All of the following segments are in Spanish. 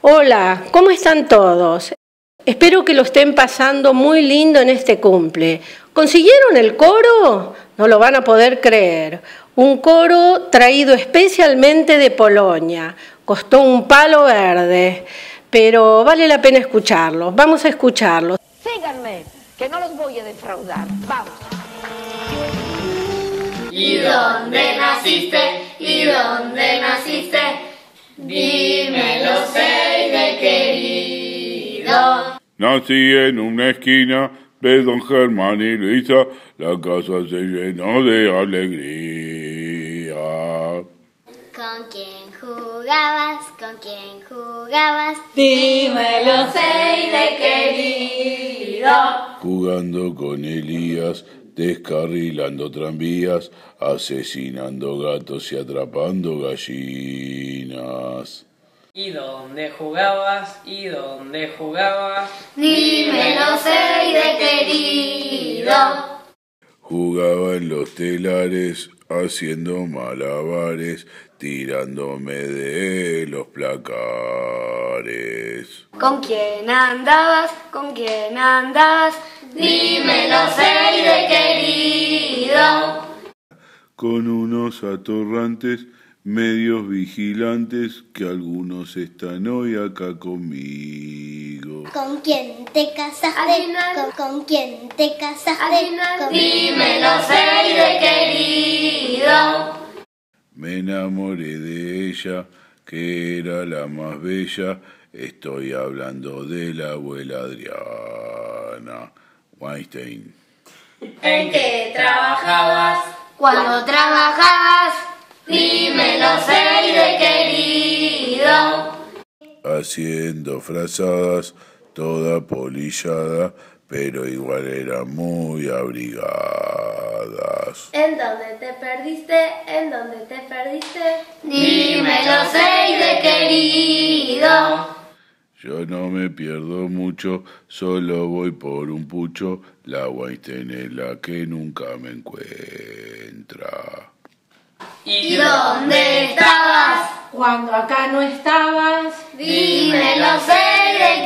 Hola, ¿cómo están todos? Espero que lo estén pasando muy lindo en este cumple. ¿Consiguieron el coro? No lo van a poder creer. Un coro traído especialmente de Polonia. Costó un palo verde, pero vale la pena escucharlo. Vamos a escucharlo. Síganme, que no los voy a defraudar. Vamos. ¿Y dónde naciste? ¿Y dónde naciste? Dímelo, Seide querido. Nací en una esquina de Don Germán y Luisa, la casa se llenó de alegría. ¿Con quién jugabas? ¿Con quién jugabas? Dímelo, Seide querido. Jugando con Elías, descarrilando tranvías, asesinando gatos y atrapando gallinas. ¿Y dónde jugabas? ¿Y dónde jugabas? Dímelo, Seide querido. Jugaba en los telares, haciendo malabares, tirándome de los placares. ¿Con quién andabas? ¿Con quién andabas? Dímelo, Seide querido. Con unos atorrantes, medios vigilantes, que algunos están hoy acá conmigo. ¿Con quién te casaste? ¿Con quién te casaste? Dímelo, Seide querido. Me enamoré de ella, que era la más bella. Estoy hablando de la abuela Adriana Weinstein. ¿En qué trabajabas? Cuando trabajabas. Dímelo, Seide querido. Haciendo frazadas, toda polillada, pero igual eran muy abrigadas. ¿En dónde te perdiste? ¿En dónde te perdiste? Dímelo, Seide querido. Yo no me pierdo mucho, solo voy por un pucho. La Weinstein es la que nunca me encuentra. ¿Y dónde estabas? Cuando acá no estabas. Dímelo, Seide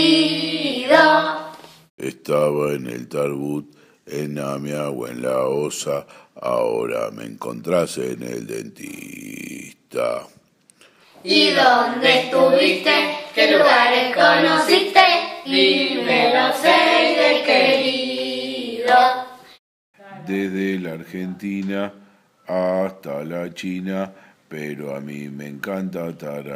querido. Estaba en el Tarbut, en Amia o en la Osa. Ahora me encontrás en el dentista. ¿Y dónde estuviste? ¿Qué lugares conociste? Dímelo, Seide querido. Desde la Argentina hasta la China, pero a mí me encanta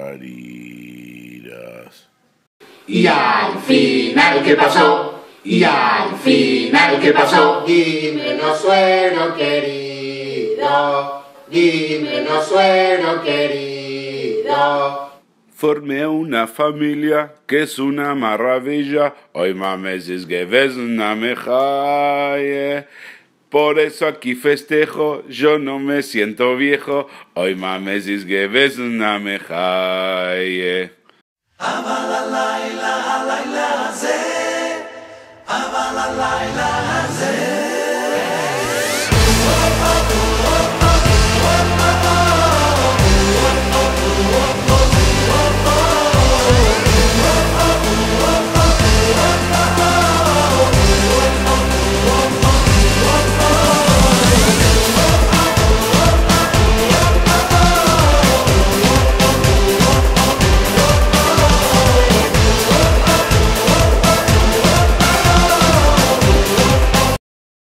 tarariras. Y al final, ¿qué pasó? Y al final, ¿qué pasó? Dímelo, suegro querido. Dímelo, suegro querido. Formé una familia que es una maravilla. Hoy mames es gewesen na mejaye. Por eso aquí festejo, yo no me siento viejo. Hoy mames is gewesen na mejaye. Ava la la la la la la,